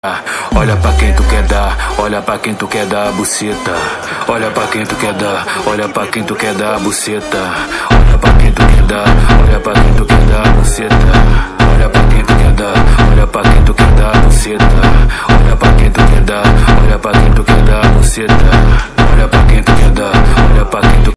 Olha pra quem tu quer dar, olha pra quem tu quer dar a buceta. Olha pra quem tu quer dar, olha pra quem tu quer dar a buceta. Olha pra quem tu quer dar, olha pra quem tu quer dar a buceta. Olha pra quem tu quer dar, olha pra quem tu quer dar a buceta. Olha pra quem tu quer dar, olha pra quem tu quer dar a buceta.